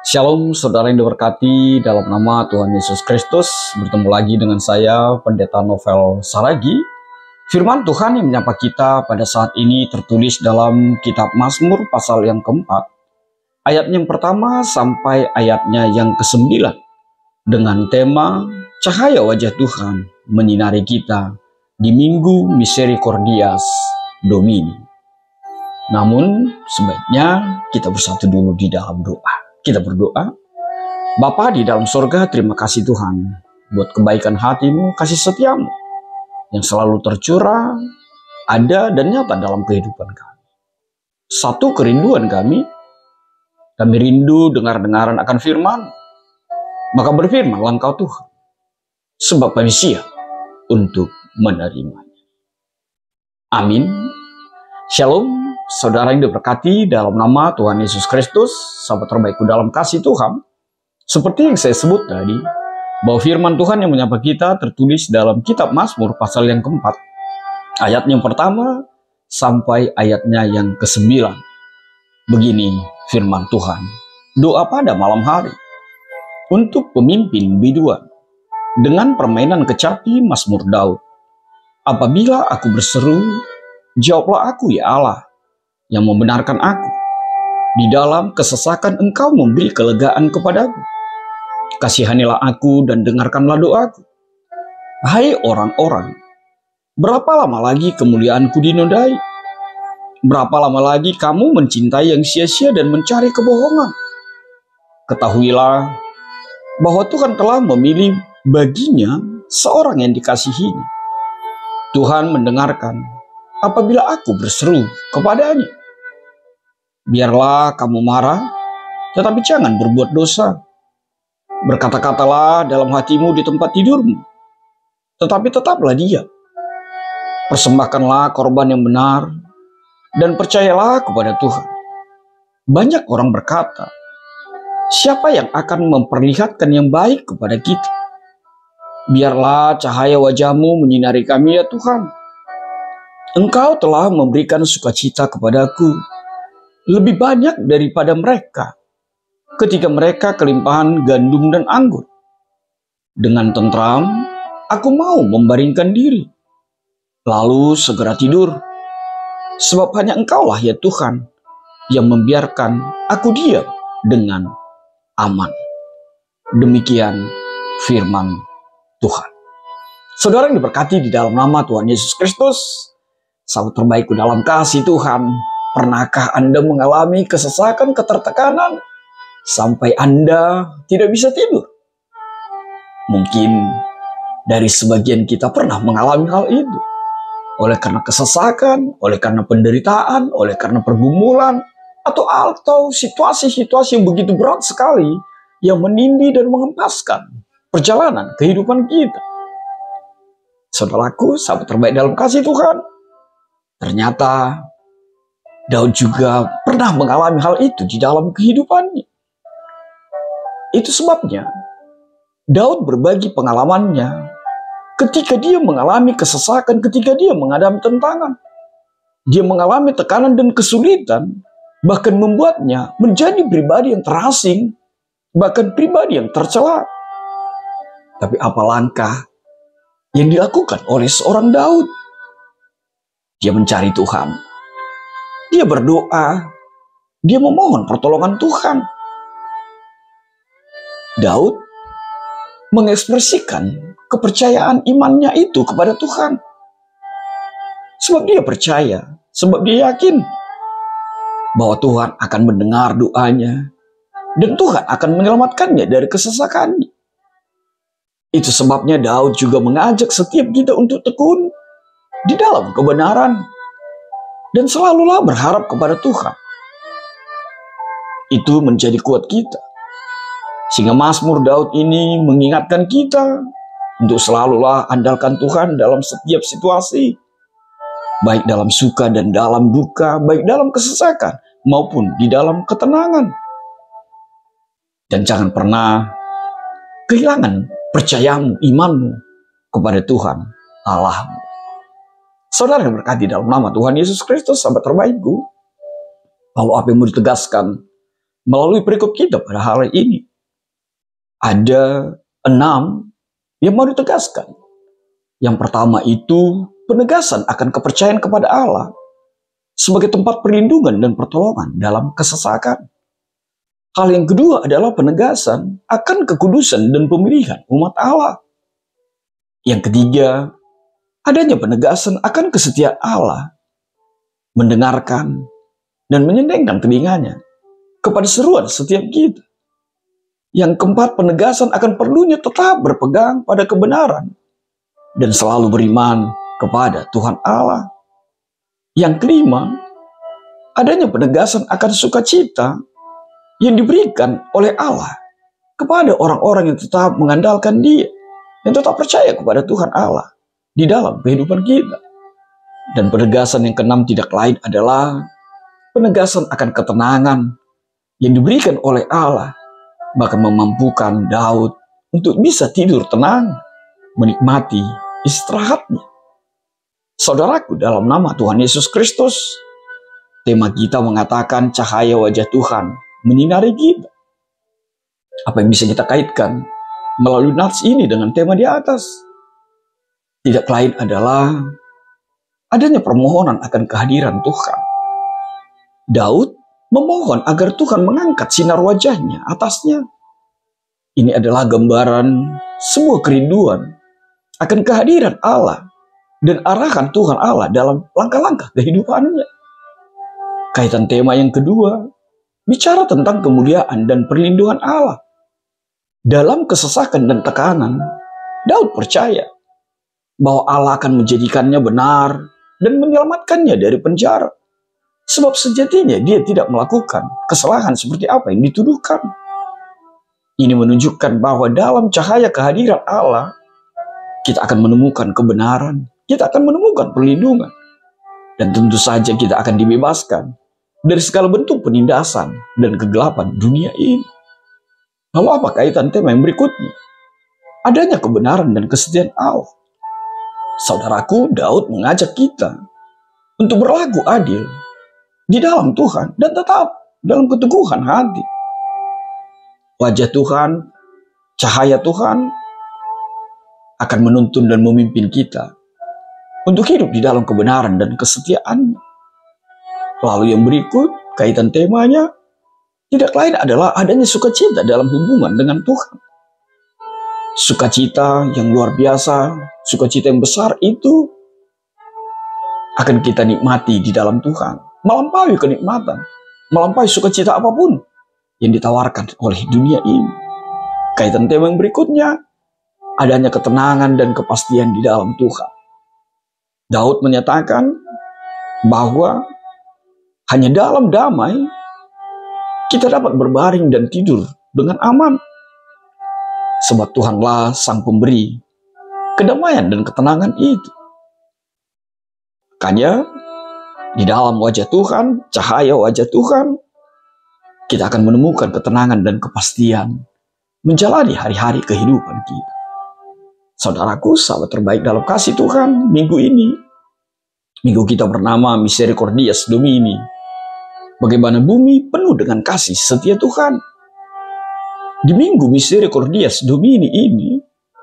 Shalom saudara yang diberkati dalam nama Tuhan Yesus Kristus. Bertemu lagi dengan saya Pendeta Novel Saragi. Firman Tuhan yang menyapa kita pada saat ini tertulis dalam kitab Mazmur pasal yang keempat, ayat yang pertama sampai ayatnya yang ke-9, dengan tema cahaya wajah Tuhan menyinari kita di Minggu Misericordias Domini. Namun sebaiknya kita bersatu dulu di dalam doa. Kita berdoa. Bapa di dalam surga, terima kasih Tuhan buat kebaikan hati-Mu, kasih setia-Mu yang selalu tercurah, ada dan nyata dalam kehidupan kami. Satu kerinduan kami rindu dengar-dengaran akan firman. Maka berfirmanlah Engkau Tuhan, sebab kami siap untuk menerimanya. Amin. Shalom. Saudara yang diberkati dalam nama Tuhan Yesus Kristus, sahabat terbaikku dalam kasih Tuhan. Seperti yang saya sebut tadi, bahwa firman Tuhan yang menyapa kita tertulis dalam kitab Mazmur pasal yang keempat, ayat yang pertama sampai ayatnya yang ke-9. Begini firman Tuhan, doa pada malam hari untuk pemimpin biduan dengan permainan kecapi Mazmur Daud. Apabila aku berseru, jawablah aku ya Allah, yang membenarkan aku. Di dalam kesesakan Engkau memberi kelegaan kepadaku. Kasihanilah aku dan dengarkanlah doaku. Hai orang-orang, berapa lama lagi kemuliaanku dinodai? Berapa lama lagi kamu mencintai yang sia-sia dan mencari kebohongan? Ketahuilah bahwa Tuhan telah memilih baginya seorang yang dikasihinya. Tuhan mendengarkan apabila aku berseru kepadanya. Biarlah kamu marah, tetapi jangan berbuat dosa. Berkata-katalah dalam hatimu di tempat tidurmu, tetapi tetaplah diam. Persembahkanlah korban yang benar, dan percayalah kepada Tuhan. Banyak orang berkata, siapa yang akan memperlihatkan yang baik kepada kita? Biarlah cahaya wajah-Mu menyinari kami ya Tuhan. Engkau telah memberikan sukacita kepadaku, lebih banyak daripada mereka, ketika mereka kelimpahan gandum dan anggur. Dengan tentram, aku mau membaringkan diri, lalu segera tidur, sebab hanya Engkaulah ya Tuhan, yang membiarkan aku diam dengan aman. Demikian firman Tuhan. Saudara yang diberkati di dalam nama Tuhan Yesus Kristus, sahabat terbaikku dalam kasih Tuhan, pernahkah Anda mengalami kesesakan, ketertekanan, sampai Anda tidak bisa tidur? Mungkin dari sebagian kita pernah mengalami hal itu. Oleh karena kesesakan, oleh karena penderitaan, oleh karena pergumulan, atau situasi-situasi yang begitu berat sekali, yang menindih dan mengempaskan perjalanan kehidupan kita. Saudaraku, sahabat terbaik dalam kasih Tuhan, ternyata Daud juga pernah mengalami hal itu di dalam kehidupannya. Itu sebabnya Daud berbagi pengalamannya ketika dia mengalami kesesakan, ketika dia menghadapi tantangan. Dia mengalami tekanan dan kesulitan, bahkan membuatnya menjadi pribadi yang terasing, bahkan pribadi yang tercela. Tapi apa langkah yang dilakukan oleh seorang Daud? Dia mencari Tuhan. Dia berdoa, dia memohon pertolongan Tuhan. Daud mengekspresikan kepercayaan imannya itu kepada Tuhan. Sebab dia percaya, sebab dia yakin bahwa Tuhan akan mendengar doanya dan Tuhan akan menyelamatkannya dari kesesakannya. Itu sebabnya Daud juga mengajak setiap kita untuk tekun di dalam kebenaran dan selalulah berharap kepada Tuhan. Itu menjadi kuat kita. Sehingga Mazmur Daud ini mengingatkan kita untuk selalulah andalkan Tuhan dalam setiap situasi. Baik dalam suka dan dalam duka, baik dalam kesesakan maupun di dalam ketenangan. Dan jangan pernah kehilangan percayamu, imanmu kepada Tuhan Allahmu. Saudara yang berkati dalam nama Tuhan Yesus Kristus, sahabat terbaikku, bahwa apa yang mau ditegaskan melalui perikop kita pada hari ini. Ada 6 yang mau ditegaskan. Yang pertama itu penegasan akan kepercayaan kepada Allah sebagai tempat perlindungan dan pertolongan dalam kesesakan. Hal yang kedua adalah penegasan akan kekudusan dan pemilihan umat Allah. Yang ketiga, adanya penegasan akan kesetiaan Allah, mendengarkan dan menyendengkan telinganya kepada seruan setiap kita. Yang keempat, penegasan akan perlunya tetap berpegang pada kebenaran dan selalu beriman kepada Tuhan Allah. Yang kelima, adanya penegasan akan sukacita yang diberikan oleh Allah kepada orang-orang yang tetap mengandalkan Dia, yang tetap percaya kepada Tuhan Allah di dalam kehidupan kita. Dan penegasan yang keenam tidak lain adalah penegasan akan ketenangan yang diberikan oleh Allah, bahkan memampukan Daud untuk bisa tidur tenang, menikmati istirahatnya. Saudaraku, dalam nama Tuhan Yesus Kristus, tema kita mengatakan cahaya wajah Tuhan menyinari kita. Apa yang bisa kita kaitkan melalui nats ini dengan tema di atas? Tidak lain adalah adanya permohonan akan kehadiran Tuhan. Daud memohon agar Tuhan mengangkat sinar wajahnya atasnya. Ini adalah gambaran sebuah kerinduan akan kehadiran Allah dan arahan Tuhan Allah dalam langkah-langkah kehidupannya. Kaitan tema yang kedua, bicara tentang kemuliaan dan perlindungan Allah. Dalam kesesakan dan tekanan, Daud percaya bahwa Allah akan menjadikannya benar dan menyelamatkannya dari penjara. Sebab sejatinya dia tidak melakukan kesalahan seperti apa yang dituduhkan. Ini menunjukkan bahwa dalam cahaya kehadiran Allah, kita akan menemukan kebenaran, kita akan menemukan perlindungan, dan tentu saja kita akan dibebaskan dari segala bentuk penindasan dan kegelapan dunia ini. Lalu apa kaitan tema yang berikutnya? Adanya kebenaran dan kesetiaan Allah. Saudaraku, Daud mengajak kita untuk berlaku adil di dalam Tuhan dan tetap dalam keteguhan hati. Wajah Tuhan, cahaya Tuhan akan menuntun dan memimpin kita untuk hidup di dalam kebenaran dan kesetiaan. Lalu yang berikut, kaitan temanya tidak lain adalah adanya sukacita dalam hubungan dengan Tuhan. Sukacita yang luar biasa, sukacita yang besar itu akan kita nikmati di dalam Tuhan, melampaui kenikmatan, melampaui sukacita apapun yang ditawarkan oleh dunia ini. Kaitan tema yang berikutnya, adanya ketenangan dan kepastian di dalam Tuhan. Daud menyatakan bahwa hanya dalam damai kita dapat berbaring dan tidur dengan aman. Sebab Tuhanlah sang pemberi kedamaian dan ketenangan itu. Makanya di dalam wajah Tuhan, cahaya wajah Tuhan, kita akan menemukan ketenangan dan kepastian menjalani hari-hari kehidupan kita. Saudaraku, sahabat terbaik dalam kasih Tuhan, minggu ini, minggu kita bernama Misericordias Domini. Bagaimana bumi penuh dengan kasih setia Tuhan. Di minggu Misericordias Domini ini,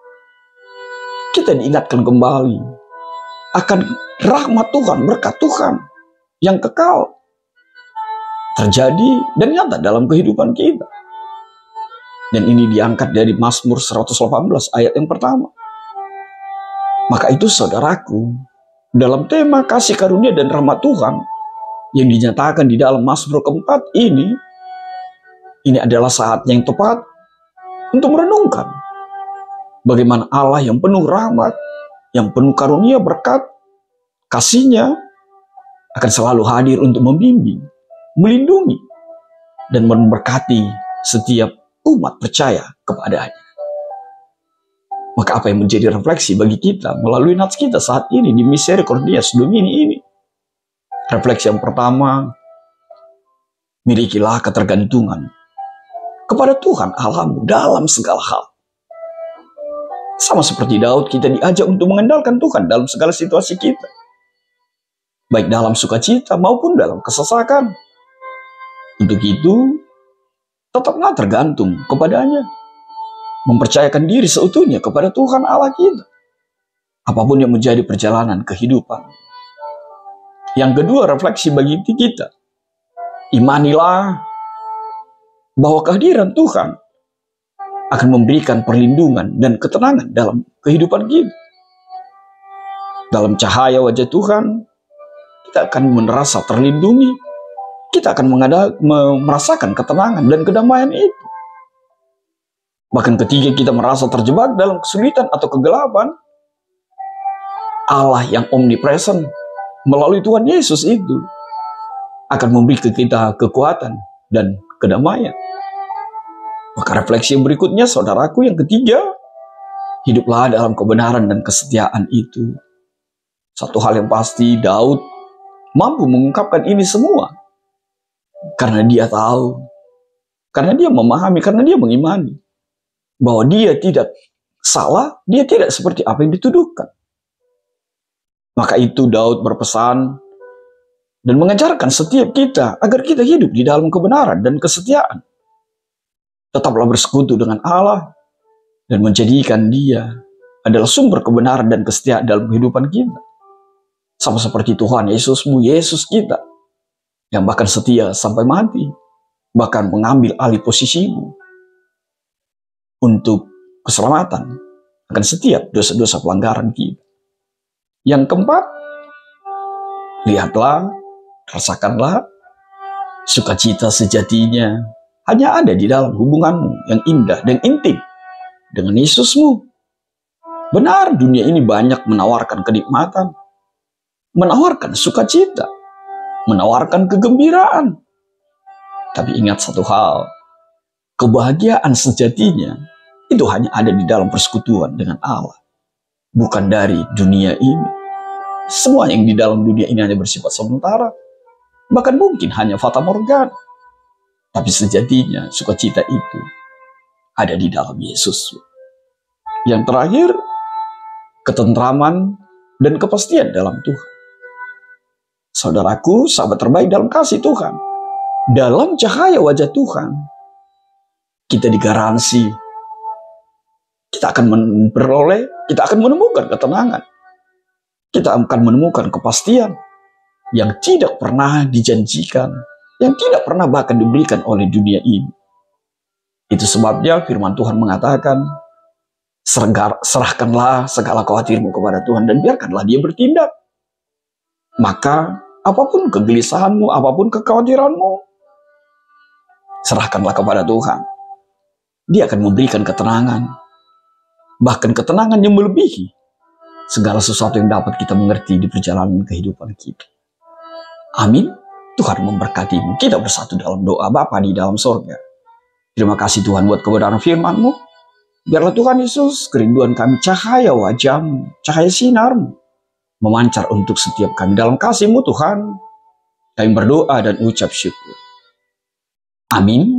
kita diingatkan kembali akan rahmat Tuhan, berkat Tuhan yang kekal terjadi dan nyata dalam kehidupan kita. Dan ini diangkat dari Mazmur 118 ayat yang pertama. Maka itu saudaraku, dalam tema kasih karunia dan rahmat Tuhan yang dinyatakan di dalam Mazmur keempat ini adalah saatnya yang tepat untuk merenungkan bagaimana Allah yang penuh rahmat, yang penuh karunia berkat, kasih-Nya akan selalu hadir untuk membimbing, melindungi, dan memberkati setiap umat percaya kepadanya. Maka apa yang menjadi refleksi bagi kita melalui nats kita saat ini di Misericordias Domini ini? Refleksi yang pertama, milikilah ketergantungan kepada Tuhan Allahmu dalam segala hal. Sama seperti Daud, kita diajak untuk mengandalkan Tuhan dalam segala situasi kita. Baik dalam sukacita maupun dalam kesesakan. Untuk itu, tetaplah tergantung kepadanya. Mempercayakan diri seutuhnya kepada Tuhan Allah kita. Apapun yang menjadi perjalanan kehidupan. Yang kedua, refleksi bagi kita. Imanilah bahwa kehadiran Tuhan akan memberikan perlindungan dan ketenangan dalam kehidupan kita. Dalam cahaya wajah Tuhan, kita akan merasa terlindungi. Kita akan merasakan ketenangan dan kedamaian itu. Bahkan ketika kita merasa terjebak dalam kesulitan atau kegelapan, Allah yang omnipresent melalui Tuhan Yesus itu akan memberi ke kita kekuatan dan kedamaian. Maka refleksi yang berikutnya, saudaraku, yang ketiga, hiduplah dalam kebenaran dan kesetiaan itu. Satu hal yang pasti, Daud mampu mengungkapkan ini semua. Karena dia tahu, karena dia memahami, karena dia mengimani bahwa dia tidak salah, dia tidak seperti apa yang dituduhkan. Maka itu Daud berpesan dan mengajarkan setiap kita agar kita hidup di dalam kebenaran dan kesetiaan. Tetaplah bersekutu dengan Allah dan menjadikan Dia adalah sumber kebenaran dan kesetiaan dalam kehidupan kita. Sama seperti Tuhan Yesusmu, Yesus kita, yang bahkan setia sampai mati, bahkan mengambil alih posisimu untuk keselamatan akan setiap dosa-dosa pelanggaran kita. Yang keempat, lihatlah, rasakanlah, sukacita sejatinya hanya ada di dalam hubunganmu yang indah dan intim dengan Yesusmu. Benar, dunia ini banyak menawarkan kenikmatan, menawarkan sukacita, menawarkan kegembiraan. Tapi ingat satu hal, kebahagiaan sejatinya itu hanya ada di dalam persekutuan dengan Allah, bukan dari dunia ini. Semua yang di dalam dunia ini hanya bersifat sementara, bahkan mungkin hanya fata morgana. Tapi sejatinya sukacita itu ada di dalam Yesus. Yang terakhir, ketentraman dan kepastian dalam Tuhan. Saudaraku, sahabat terbaik dalam kasih Tuhan, dalam cahaya wajah Tuhan, kita digaransi, kita akan memperoleh, kita akan menemukan ketenangan. Kita akan menemukan kepastian yang tidak pernah dijanjikan, yang tidak pernah bahkan diberikan oleh dunia ini. Itu sebabnya firman Tuhan mengatakan, serahkanlah segala khawatirmu kepada Tuhan dan biarkanlah Dia bertindak. Maka apapun kegelisahanmu, apapun kekhawatiranmu, serahkanlah kepada Tuhan. Dia akan memberikan ketenangan, bahkan ketenangan yang melebihi segala sesuatu yang dapat kita mengerti di perjalanan kehidupan kita. Amin. Tuhan memberkatimu. Kita bersatu dalam doa. Bapa di dalam sorga, terima kasih Tuhan buat kebenaran firman-Mu. Biarlah Tuhan Yesus, kerinduan kami, cahaya wajah-Mu, cahaya sinar-Mu, memancar untuk setiap kami. Dalam kasih-Mu Tuhan, kami berdoa dan ucap syukur. Amin.